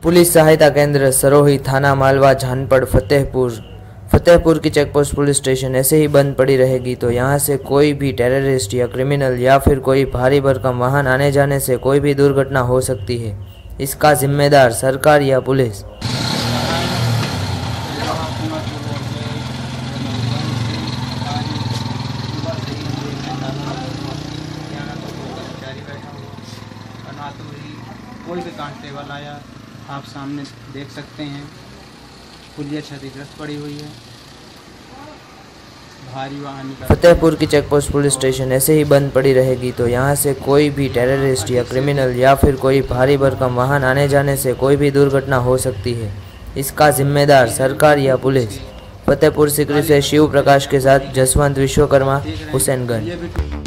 Police सहायता केंद्र सरोही, थाना मालवा, जानपड़, फतेहपुर की चेकपोस्ट पुलिस स्टेशन ऐसे ही बंद पड़ी रहेगी तो यहाँ से कोई भी टेररिस्ट या क्रिमिनल या फिर कोई भारी भरकम वाहन आने जाने से कोई भी दुर्घटना हो सकती है। इसका जिम्मेदार सरकार या पुलिस। कोई भी कांस्टेबल आया, आप सामने देख सकते हैं पुलिया क्षतिग्रस्त पड़ी हुई है। भारी वाहन फतेहपुर की चेकपोस्ट पुलिस स्टेशन ऐसे ही बंद पड़ी रहेगी तो यहाँ से कोई भी टेररिस्ट या क्रिमिनल या फिर कोई भारी भरकम वाहन आने जाने से कोई भी दुर्घटना हो सकती है। इसका जिम्मेदार सरकार या पुलिस। फतेहपुर सिकरी से शिव प्रकाश के साथ जसवंत विश्वकर्मा, हुसैनगंज।